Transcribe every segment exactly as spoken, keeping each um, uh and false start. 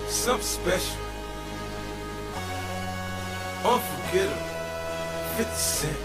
something special, unforgettable. fifty cent,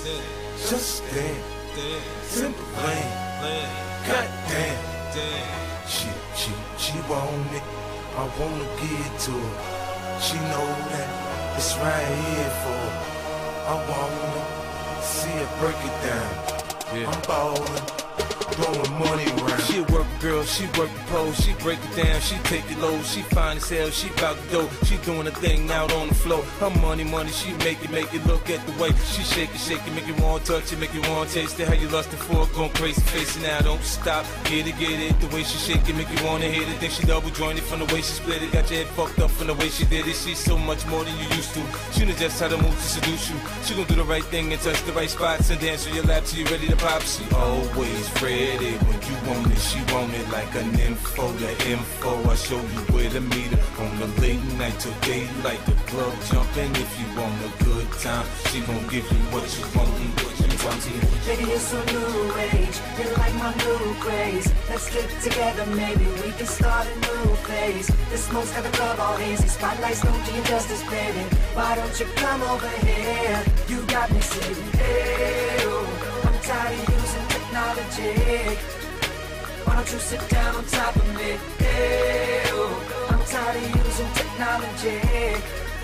just damn, simple lane, goddamn. She, she, she want it, I wanna give it to her. She know that it's right here for her. I wanna see her break it down. Yeah. I'm ballin', throwing money around. She a work girl, she work the pole, she break it down, she take it low, she fine as hell, she bout the dough, she doing a thing out on the floor. Her money, money, she make it, make it. Look at the way she shake it, shake it, make you want to touch it, make you want to taste it. How you lustin' for it, going crazy, facing now, don't stop, get it, get it. The way she shake it, make you wanna hit it. Think she double jointed from the way she split it, got your head fucked up from the way she did it. She's so much more than you used to. She knows just how to move to seduce you. She gon' do the right thing and touch the right spots and dance on your lap till you ready to pop. She always ready when you want it. She want it like an info, the info. I show you where to meet her on the late night till daylight. The club jumping if you want a good time. She gon' give you what you want and what you want. Baby, you're so new age, you're like my new craze. Let's get together, maybe we can start a new phase. The smoke's got the club all hazy, spotlights don't do you justice, baby. Why don't you come over here? You got me saying, hey, oh, I'm tired of using technology. Why don't you sit down on top of me? Hey, oh, I'm tired of using technology.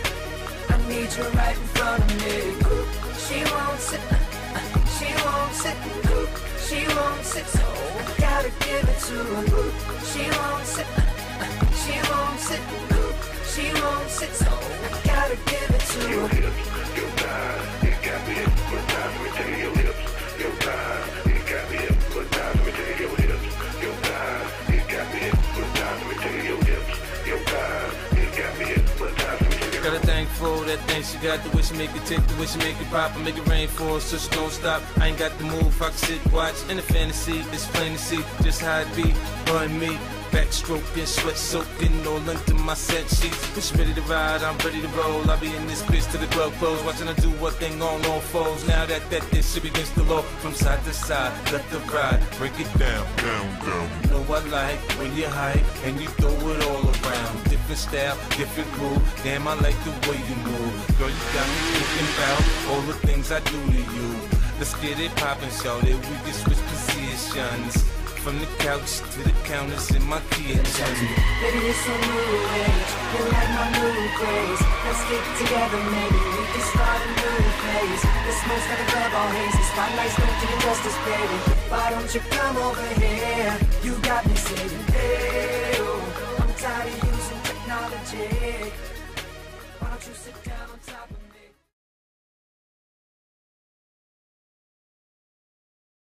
I need you right in front of me. She won't sit, she won't sit, she won't sit, so I gotta give it to her. She won't sit, she won't sit, she won't sit, so I gotta give it to her. Your hips, your thighs, it got me hypnotized. Let me tell you, your lips, your thighs, it got me hypnotized. Let me tell you, your hips, your thighs, it got me hypnotized. Let me tell you, your hips, your thighs, it got me hypnotized. Got a thing for that thing she got, the way she make it tick, the way she make it pop and make it rain for her, so she don't stop. I ain't got the move, I can sit, watch, in the fantasy, it's plain to see just how it be, her and me. Backstroking, sweat soaking, all into my set sheets. When she ready to ride, I'm ready to roll. I'll be in this bitch till the club close, watching her do what thing on all fours. Now that that this shit begins to low, from side to side, let the ride, break it down, down, down. You know I like when you hype and you throw it all around. Different style, different groove. Damn, I like the way you move. Girl, you got me thinking about all the things I do to you. Let's get it poppin', shawty. We can switch positions. From the couch to the counters in my kitchen. Baby, you're so new age, you're like my new craze. Let's get together, maybe we can start a new phase. The smoke's got the club all hazy, spotlights don't do you justice, baby. Why don't you come over here? You got me saying, hey, oh, I'm tired of using technology. Why don't you sit down?